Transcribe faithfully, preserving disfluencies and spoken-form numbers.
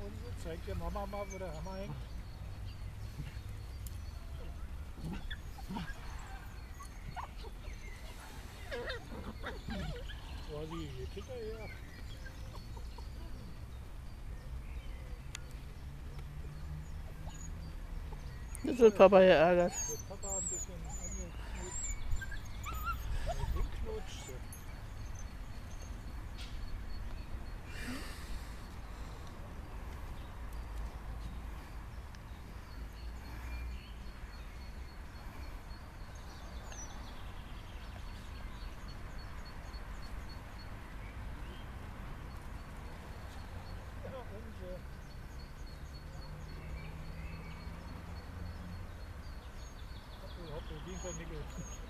unten, zeigt dir Mama mal, wo der Hammer hängt. Quasi hier Kinder her. Jetzt wird Papa geärgert. Wird Papa ein bisschen angeknutscht. Ja, und so. Hoppel, hoppel, Winkelnickel.